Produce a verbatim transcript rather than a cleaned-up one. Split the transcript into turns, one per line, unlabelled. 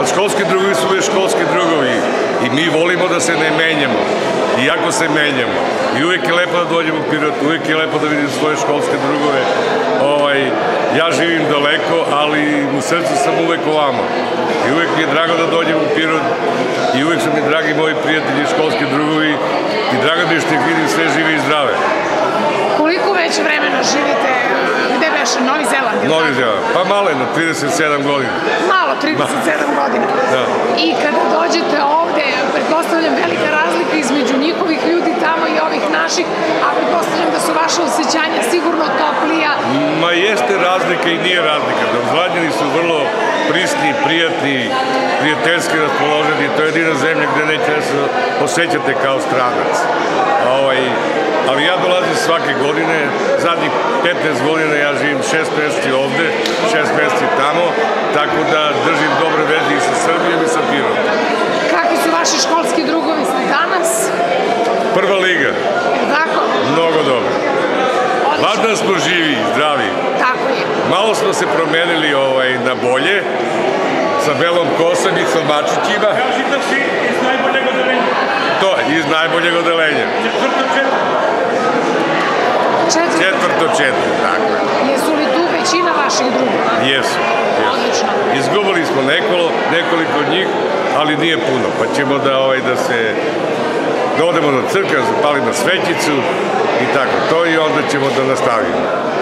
školski drugovi su uvijek školski drugovi i mi volimo da se ne menjamo, iako se menjamo. I uvijek je lepo da dođem u Pirot, uvijek je lepo da vidim svoje školske drugove. Ja živim daleko, ali u srcu sam uvek ovamo. I uvijek mi je drago da dođem u Pirot i uvijek su mi dragi moji prijatelji, školski drugovi i drago mi je što ih vidim sve žive i zdrave.
Koliko već vremena živite? Gde beše? Novi Zeland?
Novi Zeland. Pa malo je, na trideset sedam godina.
Malo, trideset sedam godina.
Da.
I kada dođete ovde, pretpostavljam velika razlika između njihovih ljudi tamo i ovih naših, a pretpostavljam da su vaše osjećanja sigurno toplija.
Ma jeste razlika i nije razlika. Domzlađani su vrlo prisni, prijatni, prijateljski raspoloženi. To je jedina zemlja gde neće da se osjećate kao stranac. Ali ja dolazim svake godine, zadnjih petnaest godina ja živim šest meseci ovde, šest meseci tamo, tako da držim dobre veze i sa Srbijom i sa Pirotom.
Kakvi su vaši školski drugovi danas?
Prva liga.
Tako?
Mnogo dobro. Važno smo živi, zdravi.
Tako je.
Malo smo se promenili na bolje, sa belom kosom i sa mačićima.
Kaži da si iz najboljeg odelenja.
To, iz najboljeg odelenja.
Četvrto četvrto.
Četvrto četvrto, tako je.
Jesu li tu većina vaših drugova?
Jesu.
Odlično.
Izgubili smo nekoliko od njih, ali nije puno, pa ćemo da se da odemo na crkvu, zapalimo svećicu i tako to i onda ćemo da nastavimo.